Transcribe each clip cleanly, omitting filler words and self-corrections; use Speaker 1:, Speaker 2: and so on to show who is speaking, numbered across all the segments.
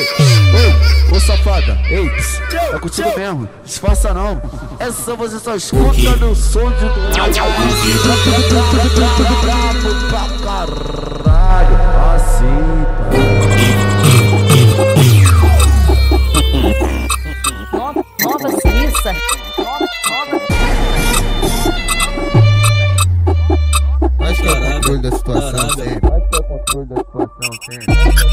Speaker 1: Ô safada, ei, é contigo mesmo, disfarça não. Essa você só escuta no som de brabo pra caralho, assim,
Speaker 2: Nova Suíça.
Speaker 1: Acho que é o controle da situação sempre. Acho que é o controle da situação sempre.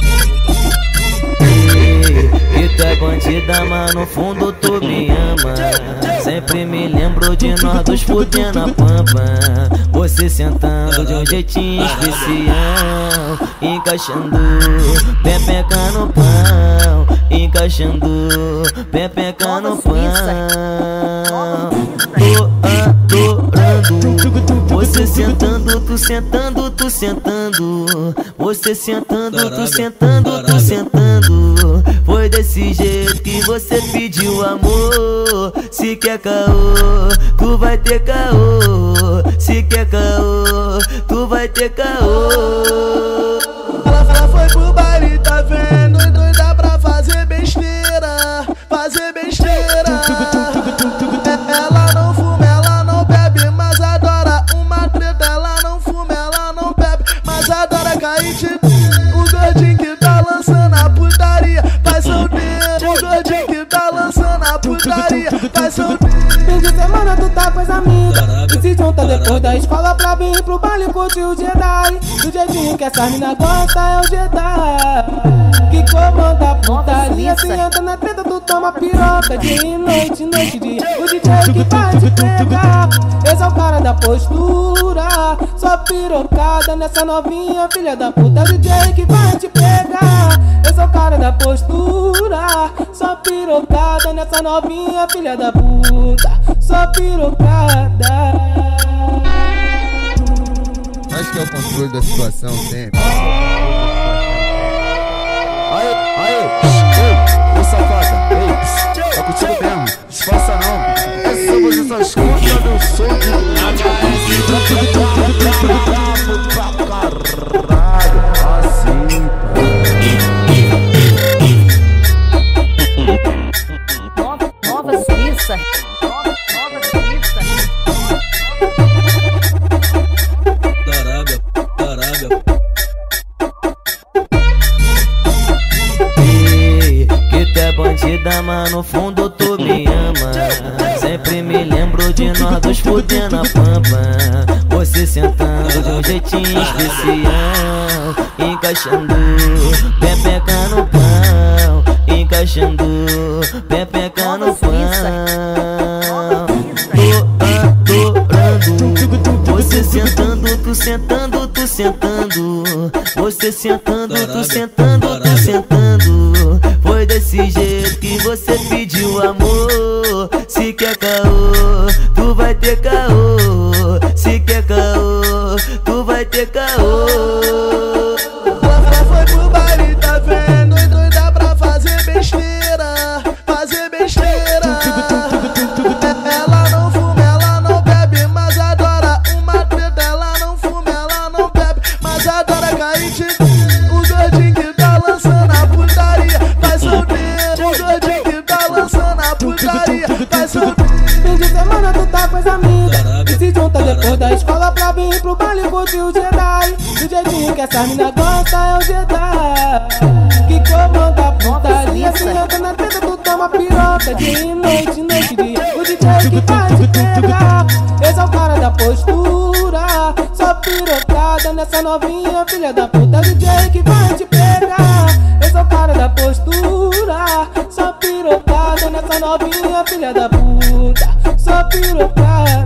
Speaker 3: Que tu é bandida, mas no fundo tu me ama. Sempre me lembro de nós dois fudendo a pampa. Você sentando de um jeitinho especial, encaixando pepeca no pão, encaixando pepeca no pão. Tô adorando você sentando, tu sentando, tu sentando. Você sentando, tu sentando, tu sentando. Foi desse jeito que você pediu amor. Se quer caô, tu vai ter caô. Se quer caô, tu vai ter caô.
Speaker 4: Ela foi pro baile, tá vendo? Doida pra fazer besteira, fazer besteira. Ela não fuma, ela não bebe, mas adora uma treta. Ela não fuma, ela não bebe, mas adora cair de o gordinho que tá lançando a putaria, vai solteiro. O gordinho que tá lançando a putaria, vai solteiro.
Speaker 5: Fim de semana tu tá com as amigas e se junta depois da escola pra vir pro baile curtir o Jedi. Do jeitinho que essa mina gosta é o Jedi que comanda a putaria. Se entra na treta tu toma piroca. Dia e noite, noite e dia, o DJ que vai te pegar. Esse é o cara da postura, só pirocada nessa novinha filha da puta. O DJ que vai te pegar. Esse é o cara da postura, só pirocada nessa novinha filha da puta. Só pirocada.
Speaker 1: Acho que é o controle da situação sempre. Ô safada, ei, é contigo mesmo, disfarça não. Essa você só escuta no som de brabo pra caralho, assim,
Speaker 2: Nova Suíça.
Speaker 3: Bandida, mas no fundo tu me ama. Sempre me lembro de nós dois fudendo a pampa. Você sentando de um jeitinho especial, encaixando pepeca no pão, encaixando pepeca no pão. Tô adorando você sentando, tu sentando, tu sentando. Você sentando, tu sentando, tu sentando. Foi desse jeito que você pediu amor. Se quer caô, tu vai ter caô. Se quer caô, tu vai ter caô.
Speaker 4: Ela foi pro baile, tá vendo? Doida pra fazer besteira, fazer besteira. Ela não fuma, ela não bebe, mas adora uma treta. Ela não fuma, ela não bebe, mas adora cair de o gordinho que tá lançando a putaria, vai solteiro. O gordinho que tá lançando a putaria, vai solteiro.
Speaker 5: Fim de semana tu tá com as amigas e se junta depois da escola pra vir pro baile curtir o Jedi. Do jeitinho que essa mina gosta é o Jedi que comanda a putaria. Se entra na treta tu toma piroca. Dia e noite, noite e dia, o DJ que vai te pegar. Esse é o cara da postura, só pirocada nessa novinha filha da puta. O DJ que vai te pegar. Esse é o cara da postura, só pirocada nessa novinha filha da puta. Só pirocada.